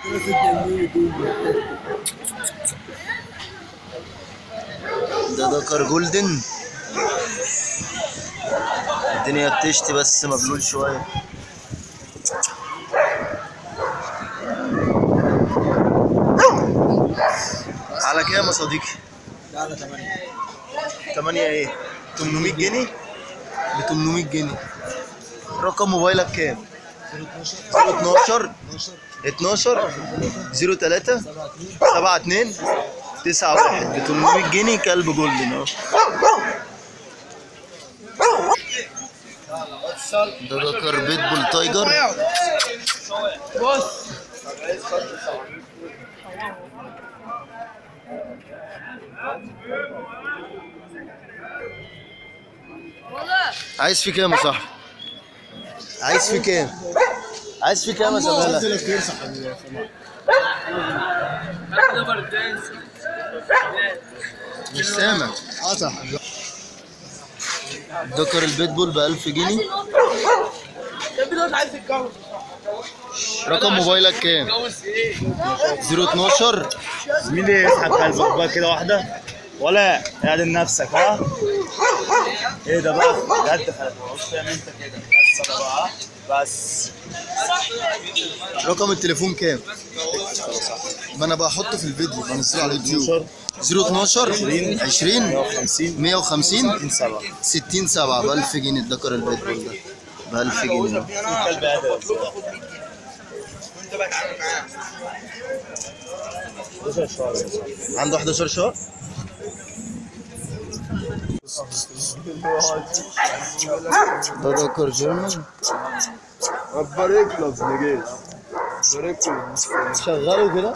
ده دكر جولدن. الدنيا بتشتي بس مبلول شويه. على كام يا صديقي؟ ده على 8. 8 ايه؟ 800 جنيه؟ ب 800 جنيه. رقم موبايلك كام؟ 012 12 03 72 91 ب 800 جنيه. كلب جولدن اهو. ده ذكر بيتبول تايجر. بص عايز في كام يا صاحبي؟ عايز في كام؟ عايز في كام يا زمالة؟ مش سامع. صح. ذكر البيتبول ب 1000 جنيه. رقم موبايلك كام؟ 012 زميلي اسحب قلبك بقى كده واحدة ولا اعدل نفسك ها؟ ايه ده بقى؟ بجد خلاص تعمل انت كده بس انا بقى بس. رقم التليفون كام؟ ما انا بحطه في الفيديو بنزله على اليوتيوب. 012 20 150 60 7 ب 1000 جنيه. الدكر البيتبول ده ب 1000 جنيه. الكلب قادر 11 شهر عنده 11 شهر. ده دكر جيرمان. بارك له نجيب. بارك له. شغله كده.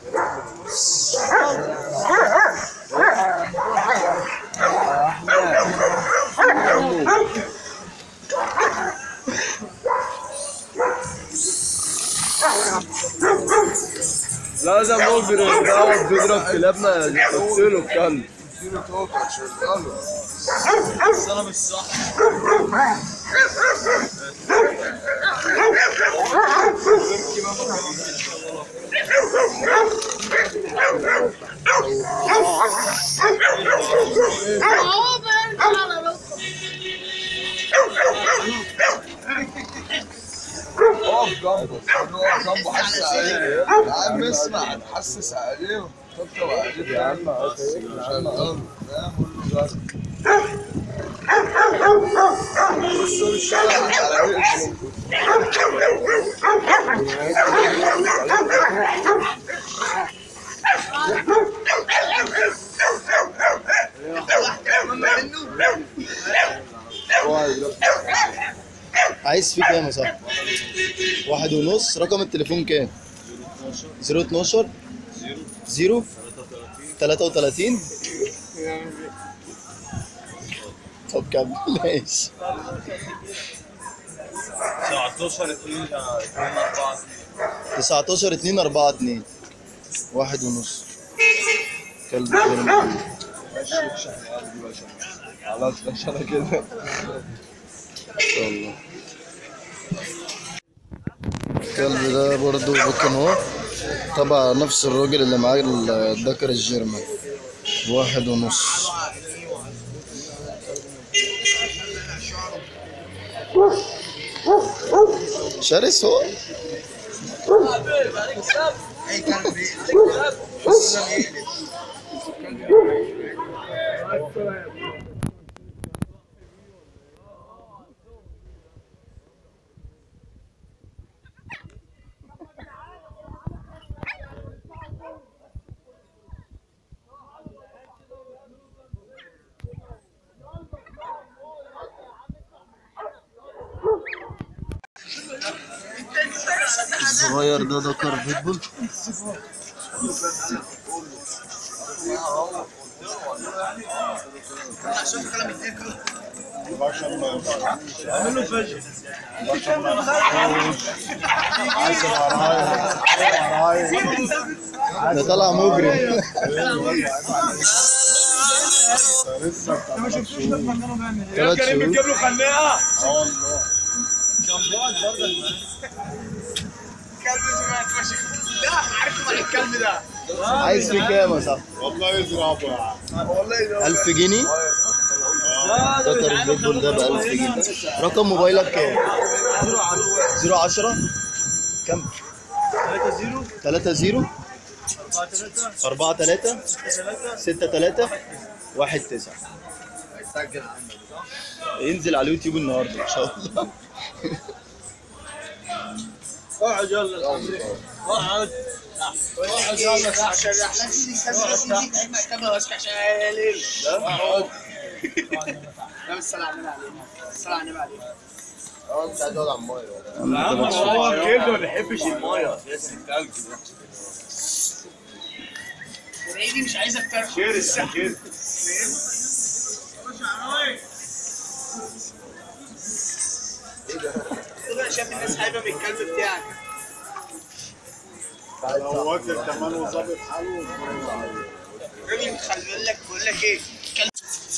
لازم نجري ده بيضرب كلابنا يحط له الكلب. اديله توكل شغله. انا مش صح. اقف جنبه. اقف جنبه حسس عليه. يا عم اسمع نحسس عليه ونطبطب عليه. يا عم عشان اقول فاهم بص مش على عايز في كام يا صاحبي؟ 1.5. رقم التليفون كام؟ 012 0 33. طب كمل ماشي. 19 2 4 19 2 4 2 1.5. كلب جيرمان. خلاص عشان كده ان شاء الله. الكلب ده برضو بكن اهو تبع نفس الراجل اللي معاه الدكر الجيرمان. 1.5. شرس هو. الصغير ده ذكر بيتبول. اعمل له فجر. ده طلع مجرم. يا كريم بتجيب له خناقه. والله. جنبات برضه كلب زمان فشخ. الكلب ده عايز فيه كام يا صاحبي؟ والله يضربه يا عم. والله 1000 جنيه؟ ذكر البيتبول ده ب 1000 جنيه. رقم موبايلك كام؟ 010 كم؟ 30 43 63 19 ينزل على اليوتيوب النهارده ان شاء الله. اقعد يلا اقعد اقعد يلا عشان لا السلام عليكم السلام عليكم انت عايز تقعد على المايه. هو كده ما بيحبش المايه اساسا الكلب ده. دي مش عايزك تعرف كده كده شايف الناس حايبه من الكلب بتاعك لو واكل كمان وظابط حاله راجل خلي بالك بقول لك ايه كلب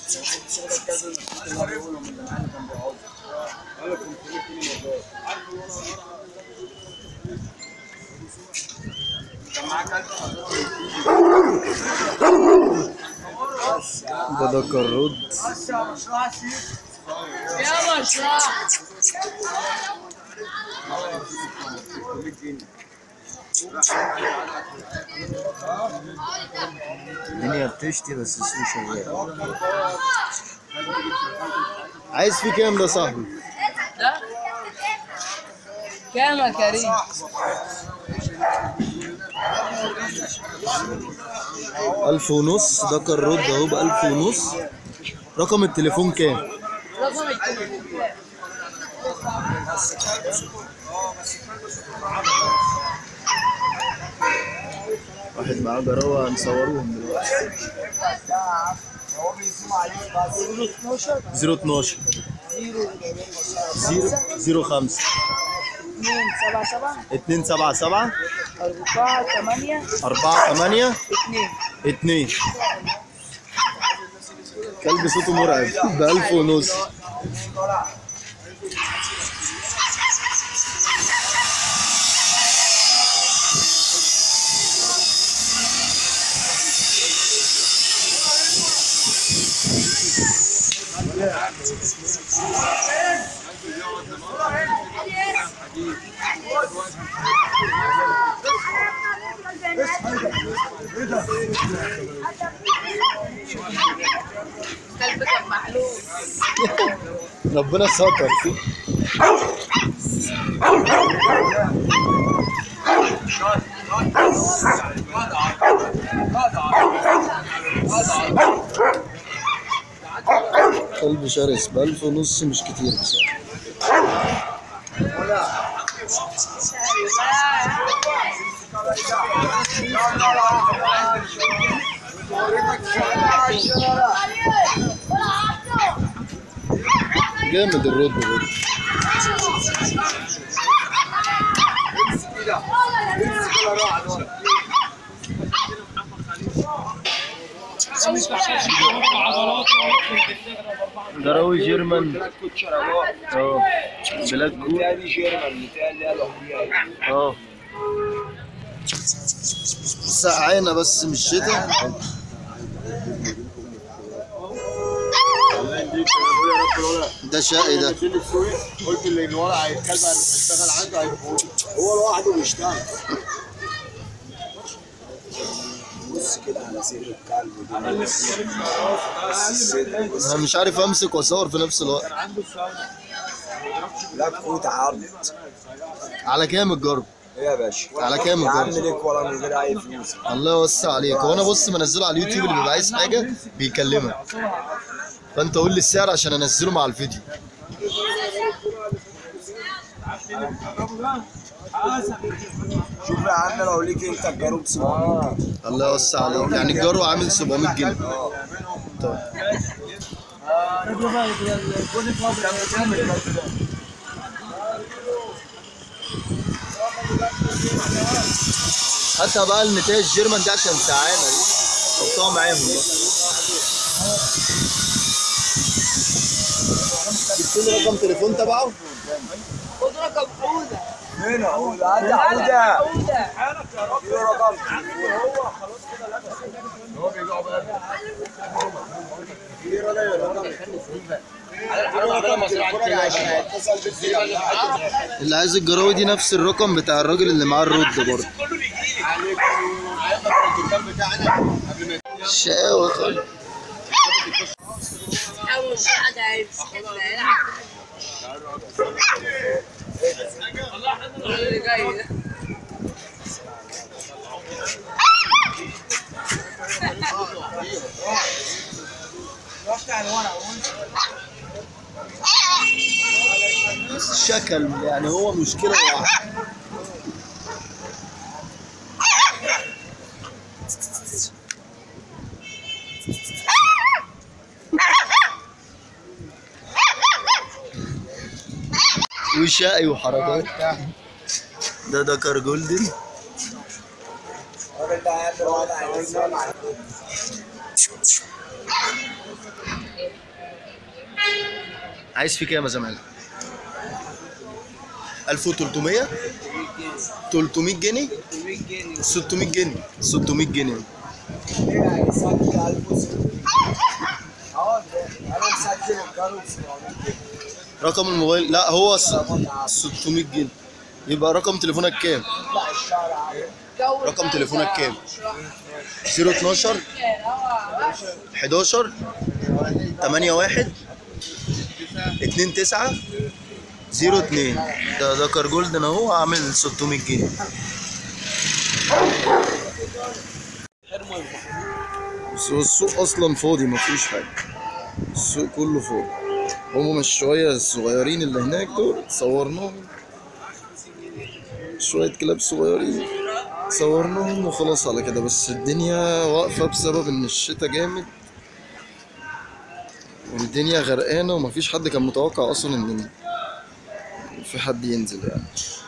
ده كرود. يا مشروع الدنيا بتشتي بس السوق شغال. عايز فيه كام ده صاحبي؟ ده كام يا كريم؟ 1500. ده كرود اهو ب 1500. رقم التليفون كام؟ رقم التليفون كام؟ واحد معاه جراوة هنصوروهم دلوقتي. 012 005 277 48 2. كلب صوته مرعب ب 1500. كلبك محلول. ربنا ستر. كلب شرس ب 1500 مش كتير بصراحة. جامد الرد برضه. جراوي جيرمان. بلاك كوت. سقعانة بس مش شتا. ده شقي ده. قلت اللي ورا الكلب هيشتغل عنده هيفوق هو لوحده بيشتغل. بص كده على سير الكلب انا مش عارف امسك واصور في نفس الوقت. لا كوت عرض على كام الجرب؟ ايه يا باشا على كام يا عم الجرب؟ ليك ولا من غير اي فلوس. الله يوسع عليك. هو انا بص منزله على اليوتيوب، اللي بيبقى عايز حاجه بيكلمك، فانت قول لي السعر عشان انزله مع الفيديو. شوف يا عم لو ليك انت الجروب 700. الله يوسع عليك. يعني الجرو عامل 700 جنيه. طيب هاتها بقى النتايج جيرمان دي عشان سعانه دي، حطها معاهم بقى. جبت لي رقم تليفون تبعه؟ خد رقم عودة. هنا عودة عودة عودة. عودة. رقم هو بيبيعوا بقى اللي عايز الجراوي دي نفس الرقم بتاع الراجل اللي معاه الرد برضه. شقاوة خالص. أول حاجة هيمسك اللي جاي ده. شكل يعني هو مشكلة واحدة. وشقي وحركات. ده دكر جولدن. عايز في كام يا زمالك؟ 1300 300 جنيه 600 جنيه 600 جنيه. رقم الموبايل لا هو 600 جنيه. يبقى رقم تليفونك كام؟ رقم تليفونك كام؟ 012 11 81 29 02. ده ذكر جولدن اهو عامل 600 جنيه. بس هو السوق اصلا فاضي مفيش حاجه. السوق كله فاضي. هم مش شويه الصغيرين اللي هناك دول صورناهم. شويه كلاب صغيرين صورناهم وخلاص على كده. بس الدنيا واقفه بسبب ان الشتا جامد والدنيا غرقانه ومفيش حد كان متوقع اصلا ان في حد ينزل يعني.